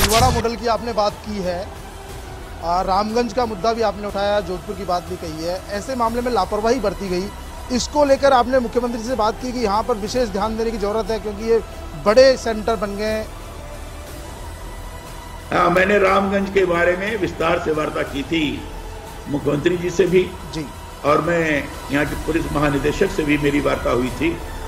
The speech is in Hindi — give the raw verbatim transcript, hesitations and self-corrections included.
भीलवाड़ा मॉडल की आपने बात की है, रामगंज का मुद्दा भी आपने उठाया, जोधपुर की बात भी कही है। ऐसे मामले में लापरवाही बरती गई, इसको लेकर आपने मुख्यमंत्री से बात की कि यहाँ पर विशेष ध्यान देने की जरूरत है क्योंकि ये बड़े सेंटर बन गए हैं। हाँ, मैंने रामगंज के बारे में विस्तार से वार्ता की थी मुख्यमंत्री जी से भी जी, और मैं यहाँ के पुलिस महानिदेशक से भी मेरी वार्ता हुई थी।